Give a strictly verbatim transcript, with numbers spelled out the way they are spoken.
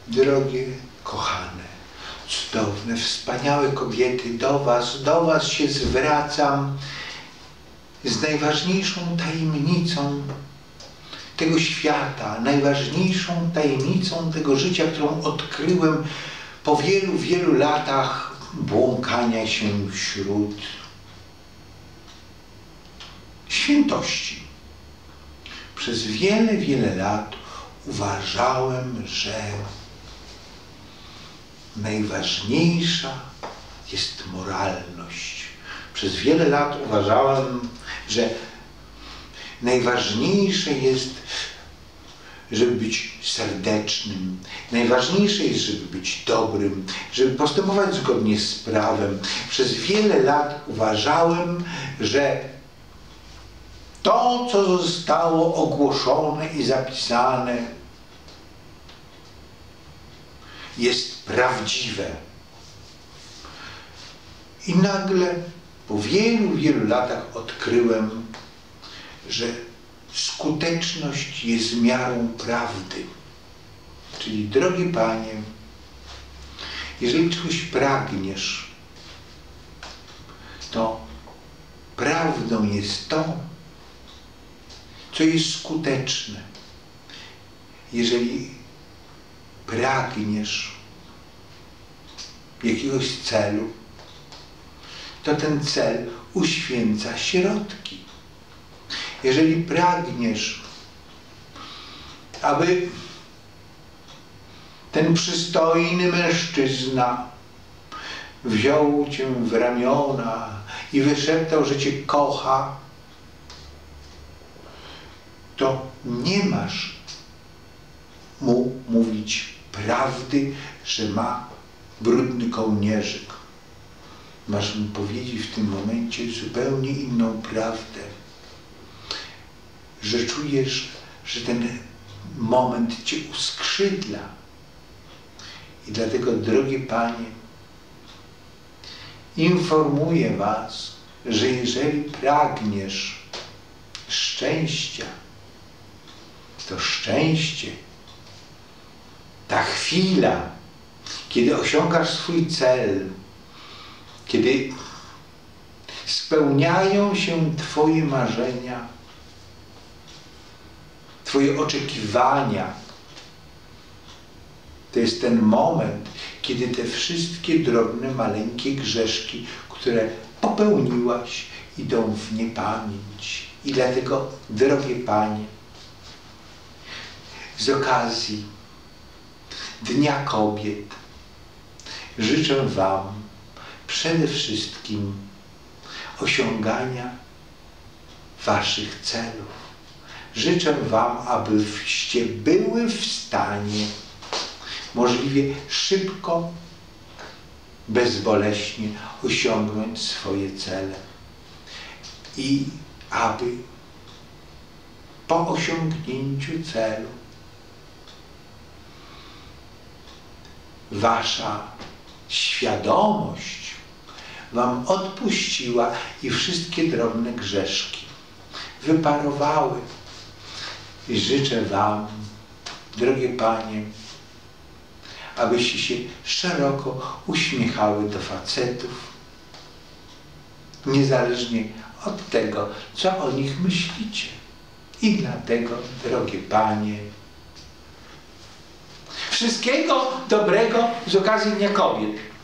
Drogie, kochane, cudowne, wspaniałe kobiety, do was, do was się zwracam z najważniejszą tajemnicą tego świata, najważniejszą tajemnicą tego życia, którą odkryłem po wielu, wielu latach błąkania się wśród świętości. Przez wiele, wiele lat uważałem, że najważniejsza jest moralność. Przez wiele lat uważałem, że najważniejsze jest, żeby być serdecznym. Najważniejsze jest, żeby być dobrym, żeby postępować zgodnie z prawem. Przez wiele lat uważałem, że to, co zostało ogłoszone i zapisane, jest prawdziwe. I nagle po wielu, wielu latach odkryłem, że skuteczność jest miarą prawdy. Czyli, drogie panie, jeżeli czegoś pragniesz, to prawdą jest to, co jest skuteczne. Jeżeli pragniesz jakiegoś celu, to ten cel uświęca środki. Jeżeli pragniesz, aby ten przystojny mężczyzna wziął cię w ramiona i wyszeptał, że cię kocha, to nie masz mu mówić prawdy, że ma brudny kołnierzyk. Masz mu powiedzieć w tym momencie zupełnie inną prawdę, że czujesz, że ten moment cię uskrzydla. I dlatego, drogie panie, informuję was, że jeżeli pragniesz szczęścia, to szczęście, ta chwila, kiedy osiągasz swój cel, kiedy spełniają się twoje marzenia, twoje oczekiwania, to jest ten moment, kiedy te wszystkie drobne, maleńkie grzeszki, które popełniłaś, idą w niepamięć. I dlatego, drogie panie, z okazji Dnia Kobiet życzę wam przede wszystkim osiągania waszych celów. Życzę wam, abyście były w stanie możliwie szybko, bezboleśnie osiągnąć swoje cele. I aby po osiągnięciu celu wasza świadomość wam odpuściła i wszystkie drobne grzeszki wyparowały. I życzę wam, drogie panie, abyście się szeroko uśmiechały do facetów, niezależnie od tego, co o nich myślicie. I dlatego, drogie panie, wszystkiego dobrego z okazji Dnia Kobiet.